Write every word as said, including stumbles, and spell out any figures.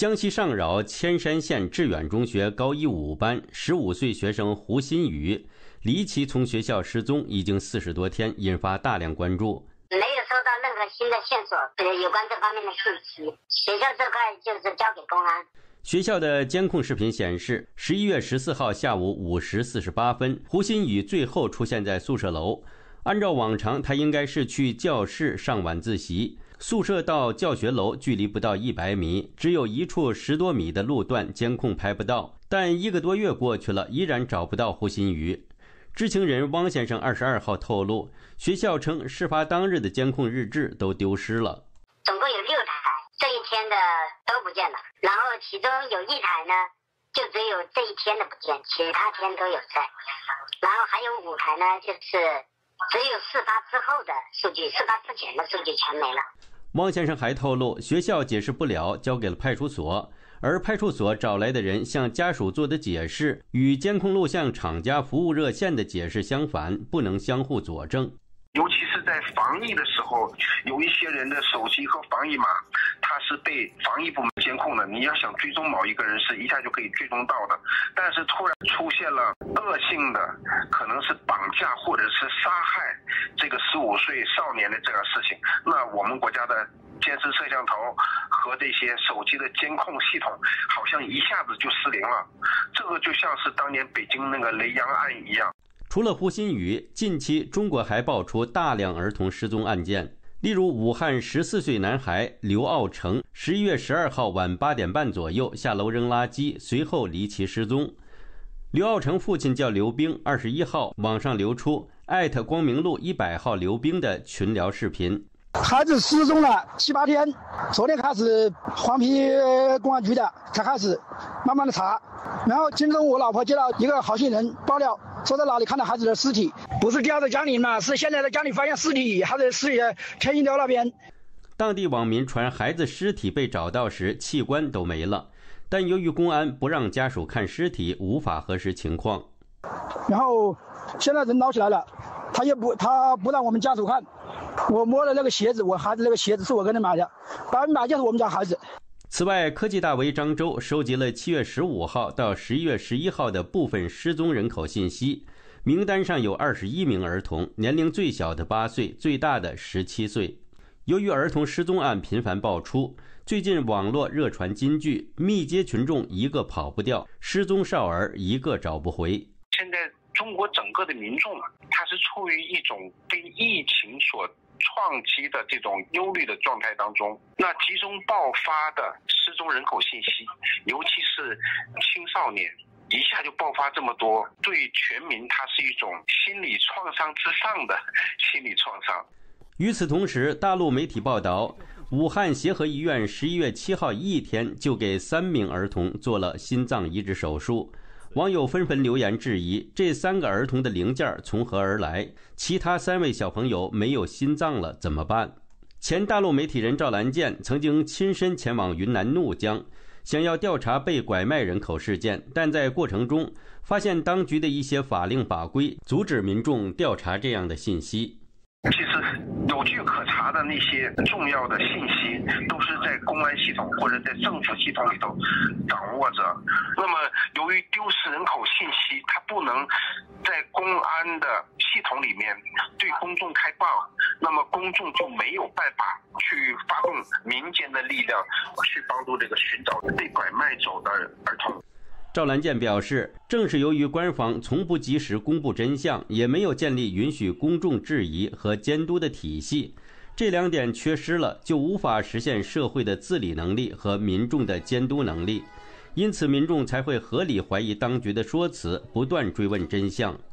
江西上饶铅山县致远中学高一五班十五岁学生胡鑫宇离奇从学校失踪已经四十多天，引发大量关注。 没有收到任何新的线索，有关这方面的信息，学校这块就是交给公安。 学校的监控视频显示，十一月十四号下午五时四十八分，胡鑫宇最后出现在宿舍楼。按照往常，他应该是去教室上晚自习。宿舍到教学楼距离不到一百米，只有一处十多米的路段监控拍不到。但一个多月过去了，依然找不到胡鑫宇。知情人汪先生二十二号透露，学校称事发当日的监控日志都丢失了。 总共有六台，这一天的都不见了。然后其中有一台呢，就只有这一天的不见，其他天都有在。然后还有五台呢，就是只有事发之后的数据，事发之前的数据全没了。 汪先生还透露，学校解释不了，交给了派出所，而派出所找来的人向家属做的解释与监控录像厂家服务热线的解释相反，不能相互佐证。 尤其是在防疫的时候，有一些人的手机和防疫码，它是被防疫部门监控的。你要想追踪某一个人，是一下就可以追踪到的。但是突然出现了恶性的，可能是绑架或者是杀害这个十五岁少年的这个事情，那我们国家的监视摄像头和这些手机的监控系统好像一下子就失灵了。这个就像是当年北京那个雷洋案一样。 除了胡鑫宇，近期中国还爆出大量儿童失踪案件，例如武汉十四岁男孩刘傲成，十一月十二号晚八点半左右下楼扔垃圾，随后离奇失踪。刘傲成父亲叫刘兵，二十一号网上流出艾特光明路一百号刘兵的群聊视频。 孩子失踪了七八天，昨天开始黄陂公安局的才开始慢慢的查，然后今中我老婆接到一个好心人爆料，说在哪里看到孩子的尸体，不是掉在江里嘛，是现在在江里发现尸体，还在尸体天一寮那边。 当地网民传孩子尸体被找到时器官都没了，但由于公安不让家属看尸体，无法核实情况。 然后现在人捞起来了，他也不他不让我们家属看。我摸了那个鞋子，我孩子那个鞋子是我给他买的，百分百就是我们家孩子。 此外，科技大围漳州收集了七月十五号到十一月十一号的部分失踪人口信息，名单上有二十一名儿童，年龄最小的八岁，最大的十七岁。由于儿童失踪案频繁爆出，最近网络热传金句，密接群众一个跑不掉，失踪少儿一个找不回。 现在中国整个的民众他是处于一种被疫情所创击的这种忧虑的状态当中，那集中爆发的失踪人口信息，尤其是青少年，一下就爆发这么多，对全民它是一种心理创伤之上的心理创伤。 与此同时，大陆媒体报道，武汉协和医院十一月七号一天就给三名儿童做了心脏移植手术。网友纷纷留言质疑，这三个儿童的零件从何而来？其他三位小朋友没有心脏了怎么办？前大陆媒体人赵兰健曾经亲身前往云南怒江，想要调查被拐卖人口事件，但在过程中发现当局的一些法令法规阻止民众调查这样的信息。 其实有据可查的那些重要的信息都是在公安系统或者在政府系统里头掌握着，那么由于丢失人口信息，它不能在公安的系统里面对公众开放，那么公众就没有办法去发动民间的力量去帮助这个寻找被拐卖走的儿童。 赵兰健表示，正是由于官方从不及时公布真相，也没有建立允许公众质疑和监督的体系，这两点缺失了，就无法实现社会的自理能力和民众的监督能力，因此民众才会合理怀疑当局的说辞，不断追问真相。